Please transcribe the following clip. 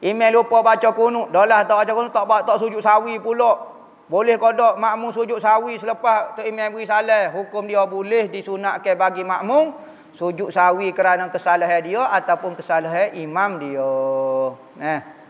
Imam lupa baca kunut, dalah tak baca kunut tak sujud sawi pula. Boleh qada makmum sujud sawi selepas tu imam beri salam, hukum dia boleh disunatkan bagi makmum sujud sawi kerana kesalahan dia ataupun kesalahan imam dia.